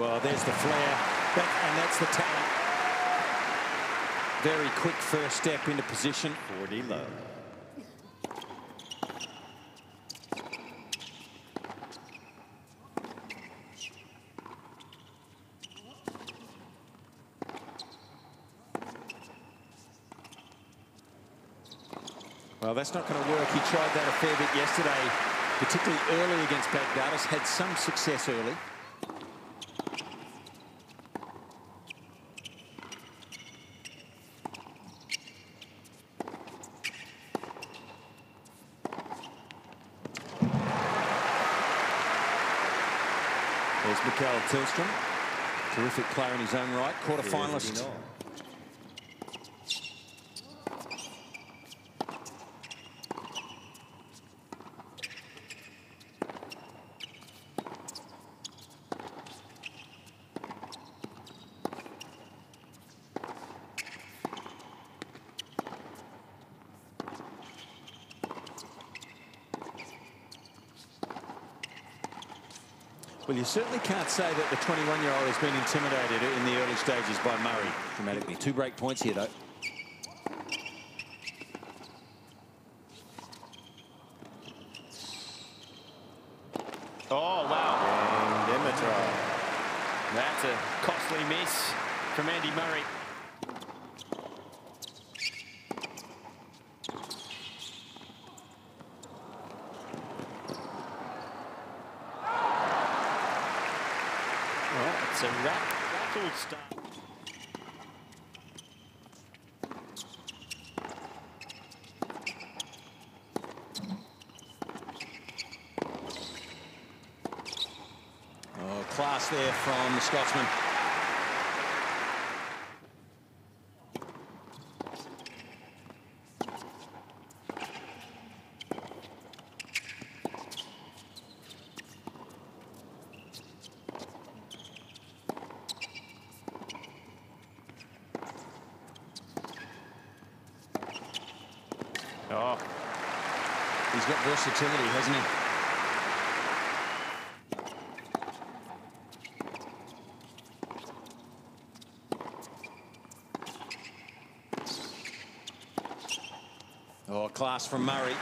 Well, there's the flare, and that's the talent. Very quick first step into position. 40 low. Well, that's not going to work. He tried that a fair bit yesterday, particularly early against Bagdatis. Had some success early. There's Mikael Tillström, terrific player in his own right, quarter-finalist. Well, you certainly can't say that the 21-year-old has been intimidated in the early stages by Murray. Dramatically. 2 break points here, though. Oh, wow. Dimitrov. That's a costly miss from Andy Murray. Well, it's a rattled start. Oh, class there from the Scotsman. Oh, he's got versatility, hasn't he? Oh, class from Murray.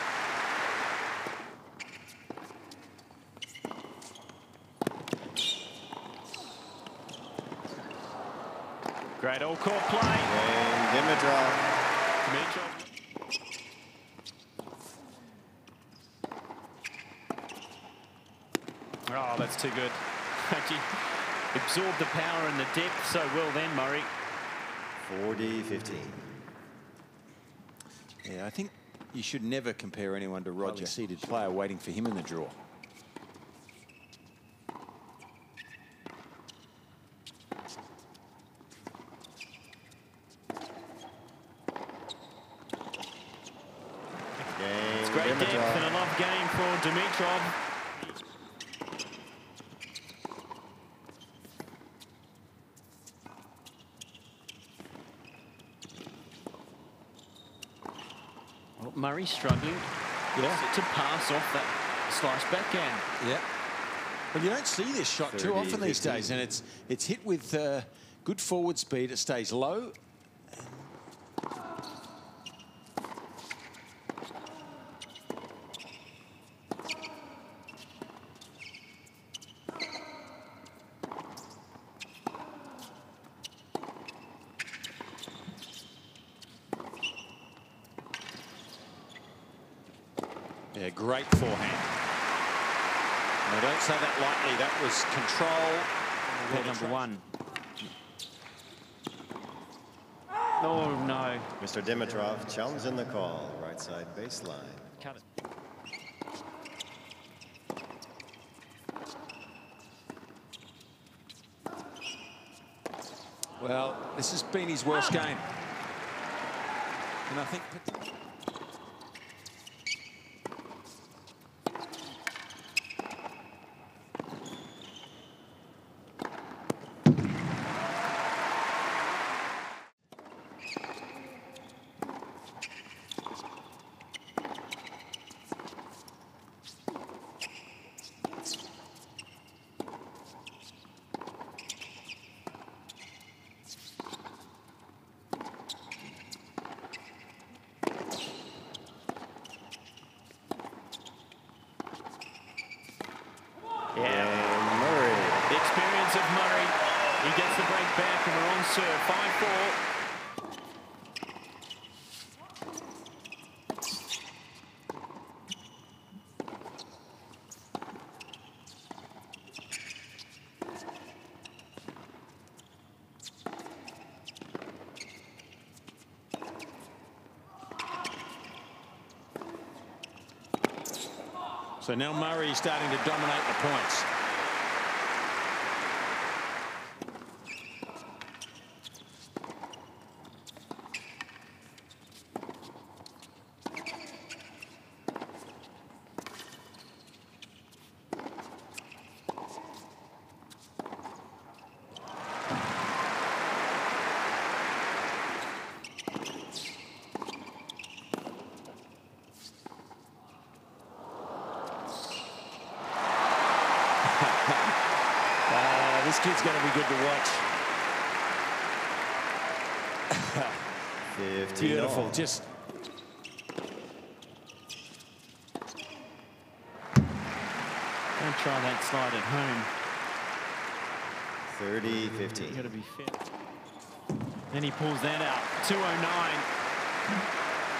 great all-court play. Dimitrov. Oh, that's too good. Actually absorbed the power and the depth so well then, Murray. 40-15. Yeah, I think you should never compare anyone to Roger. Seeded player waiting for him in the draw. It's great depth and a love game for Dimitrov. Well, Murray struggling to pass off that slice backhand. Yeah. Well, you don't see this shot too often these days, and it's hit with good forward speed. It stays low. Yeah, great forehand. No, don't say that lightly. That was control. Number one. Oh, no. Mr. Dimitrov challenge in the call. Right side baseline. Cut it. Well, this has been his worst game. And I think... He gets the break back, and we're on serve. 5-4. So now Murray is starting to dominate the points. This kid's going to be good to watch. 15 Beautiful. all. Just Don't try that slide at home. 30-15. You've got to be fair. Then he pulls that out. 209.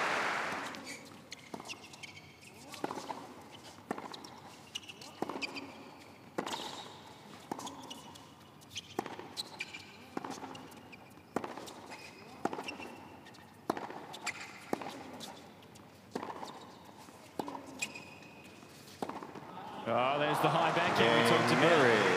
Oh, there's the high backhand we talked about.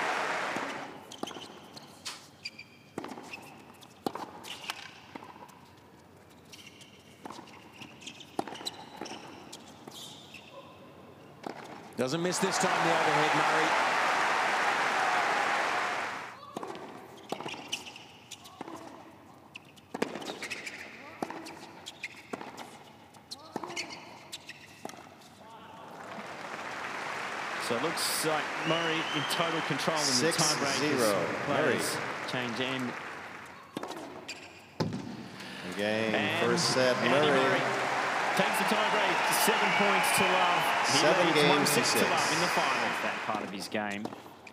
doesn't miss this time, the overhead, Murray. So it looks like Murray in total control in the tiebreak. 6-0. Murray. Change end. Game, And first set, Andy Murray. Takes the tiebreak, 7 points to love. He 7 leads games 1-6 to to love 6. in the finals, that part of his game.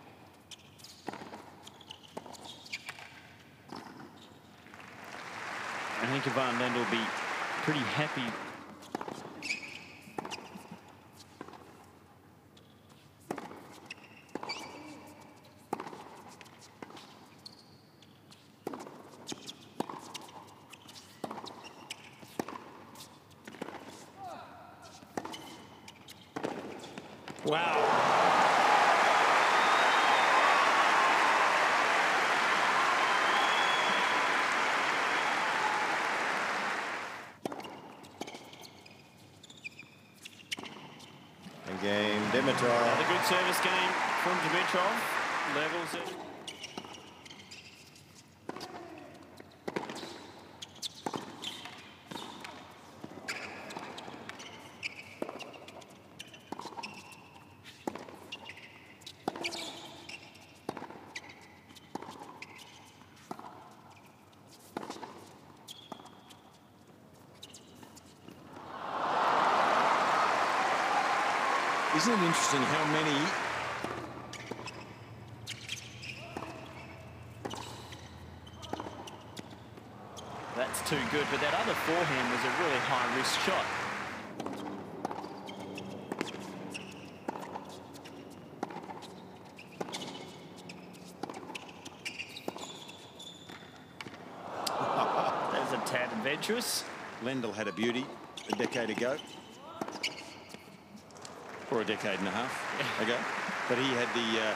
I think Van Lendl will be pretty happy. Wow. Game, Dimitrov. Another good service game from Dimitrov. Levels it. Isn't it interesting how many That's too good, but that other forehand was a really high-risk shot. There's a tad adventurous. Lendl had a beauty a decade ago. Or a decade and a half ago. But he had the...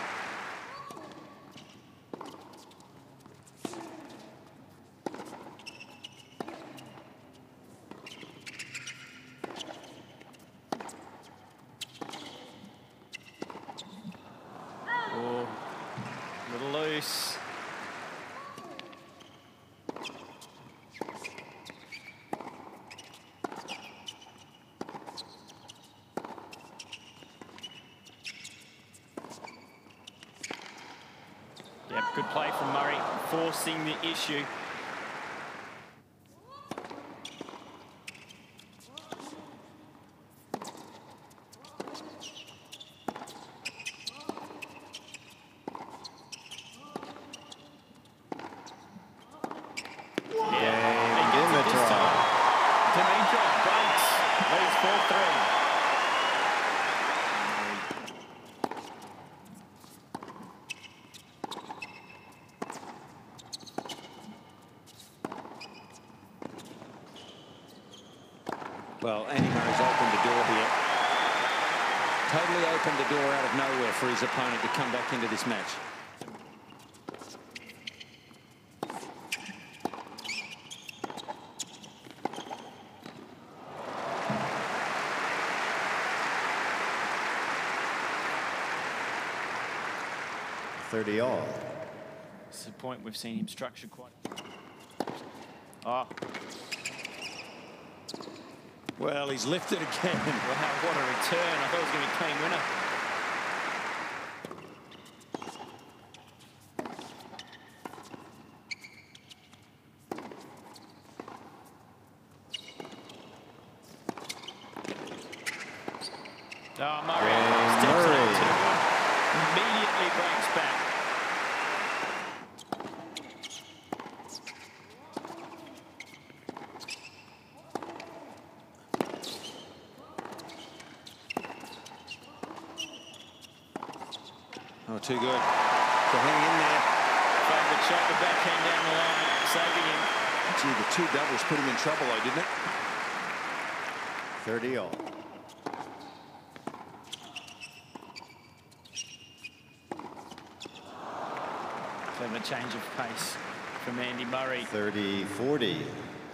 Oh, a little loose. Yep, good play from Murray, forcing the issue. three. Well, Andy Murray's opened the door here. Totally opened the door out of nowhere for his opponent to come back into this match. All. It's the point we've seen him structure quite. Oh. Well, he's lifted again. Wow, what a return. I thought it was going to be a clean winner. Oh, Murray steps up to the wood. Immediately breaks back. Oh, too good. So hang in there. Favourite shot, the backhand down the line, saving him. Gee, the two doubles put him in trouble, though, didn't it? 30 all. Clever change of pace from Andy Murray. 30-40.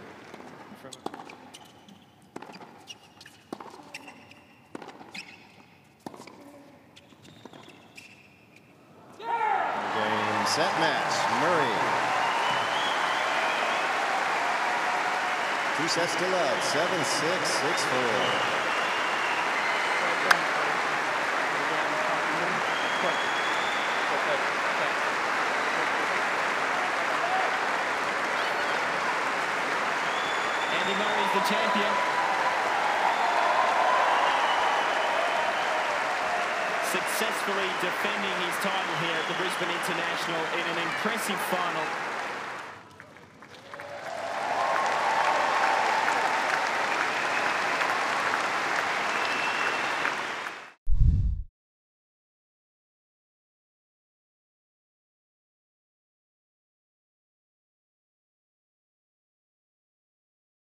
Set match, Murray. 2 sets to love, 7-6, 6-4. Andy Murray's the champion. Successfully defending his title here at the Brisbane International in an impressive final.